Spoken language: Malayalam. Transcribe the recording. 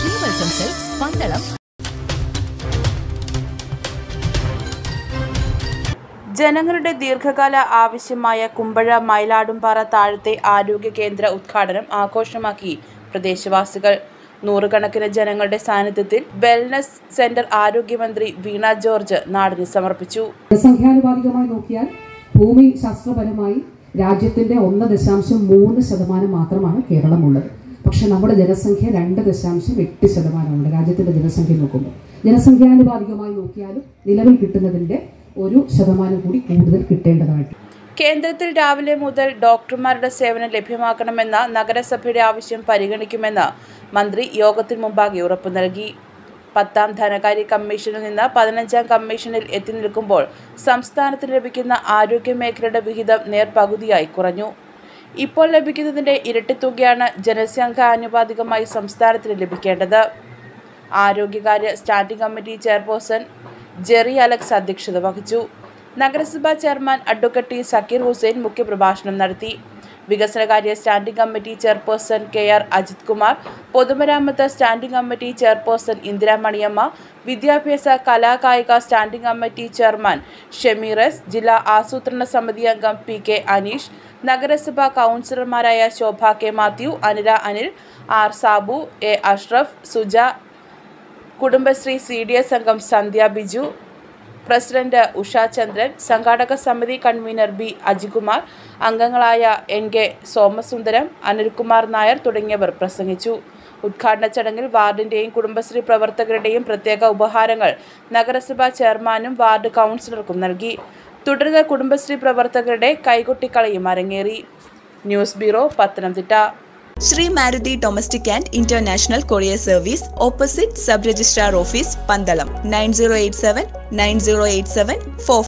ശ്രീവത്സം സിൽക്സ് പന്തളം. ജനങ്ങളുടെ ദീർഘകാല ആവശ്യമായ കുമ്പഴ മയിലാടുംപാറ താഴത്തെ ആരോഗ്യ കേന്ദ്ര ഉദ്ഘാടനം ആഘോഷമാക്കി പ്രദേശവാസികൾ. നൂറുകണക്കിന് ജനങ്ങളുടെ സാന്നിധ്യത്തിൽ വെൽനസ് സെന്റർ ആരോഗ്യമന്ത്രി വീണ ജോർജ് നാടിന് സമർപ്പിച്ചു. ജനസംഖ്യാനുപാതികമായി നോക്കിയാൽ ഭൂമി ശാസ്ത്രപരമായി രാജ്യത്തിന്റെ 1.3% മാത്രമാണ് കേരളമുള്ളത്. പക്ഷെ നമ്മുടെ ജനസംഖ്യ 2.8% രാജ്യത്തിന്റെ ജനസംഖ്യ നോക്കുമ്പോൾ. ജനസംഖ്യാനുപാതികമായി നോക്കിയാലും നിലവിൽ കിട്ടുന്നതിന്റെ 1% കൂടി കൂടുതൽ കിട്ടേണ്ടതായിട്ട്. കേന്ദ്രത്തിൽ രാവിലെ മുതൽ ഡോക്ടർമാരുടെ സേവനം ലഭ്യമാക്കണമെന്ന നഗരസഭയുടെ ആവശ്യം പരിഗണിക്കുമെന്ന് മന്ത്രി യോഗത്തിന് മുമ്പാകെ ഉറപ്പു നൽകി. 10ാം ധനകാര്യ കമ്മീഷനിൽ നിന്ന് 15ാം കമ്മീഷനിൽ എത്തി നിൽക്കുമ്പോൾ സംസ്ഥാനത്തിന് ലഭിക്കുന്ന ആരോഗ്യ മേഖലയുടെ വിഹിതം നേർപകുതിയായി കുറഞ്ഞു. ഇപ്പോൾ ലഭിക്കുന്നതിന്റെ ഇരട്ടി തുകയാണ് ജനസംഖ്യാനുപാതികമായി സംസ്ഥാനത്തിന് ലഭിക്കേണ്ടത്. ആരോഗ്യകാര്യ standing committee chairperson Jerry Alex അധ്യക്ഷത വഹിച്ചു. നഗരസഭാ ചെയർമാൻ അഡ്വക്കേറ്റ് സക്കീർ ഹുസൈൻ മുഖ്യപ്രഭാഷണം നടത്തി. വികസനകാര്യ standing committee chairperson KR. Ajith Kumar, പൊതുമരാമത്ത് standing committee chairperson Indira Maniyamma, വിദ്യാഭ്യാസ കലാകായിക standing committee chairman Shameer S, ജില്ലാ ആസൂത്രണ സമിതി അംഗം പി.കെ. അനീഷ്, നഗരസഭാ കൗൺസിലർമാരായ ശോഭ കെ. മാത്യു, അനില അനിൽ, ആർ. സാബു, എ. അഷ്റഫ്, സുജ, കുടുംബശ്രീ CDS അംഗം സന്ധ്യ ബിജു, പ്രസിഡന്റ് ഉഷ ചന്ദ്രൻ, സംഘാടക സമിതി കൺവീനർ ബി. അജികുമാർ, അംഗങ്ങളായ N.K. സോമസുന്ദരം, അനിൽകുമാർ നായർ തുടങ്ങിയവർ പ്രസംഗിച്ചു. ഉദ്ഘാടന ചടങ്ങിൽ വാർഡിന്റെയും കുടുംബശ്രീ പ്രവർത്തകരുടെയും പ്രത്യേക ഉപഹാരങ്ങൾ നഗരസഭാ ചെയർമാനും വാർഡ് കൗൺസിലർക്കും നൽകി. തുടർന്ന് കുടുംബശ്രീ പ്രവർത്തകരുടെ കൈകൊട്ടിക്കളിയും അരങ്ങേറി. News bureau, Pathanamthitta. Sri Maruti Domestic and International Courier Service, opposite Sub Registrar Office, Pandalam, 9087 9087 4.